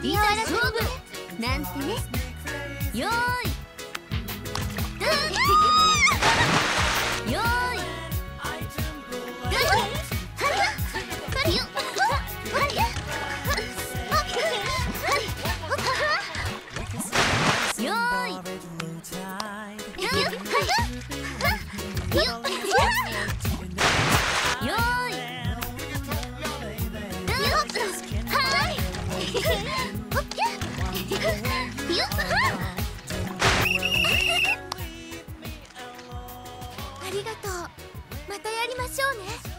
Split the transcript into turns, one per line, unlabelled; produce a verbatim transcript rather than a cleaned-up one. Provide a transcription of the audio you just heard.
いざ勝負なんてね。よーいよーいよありがとう。またやりましょうね。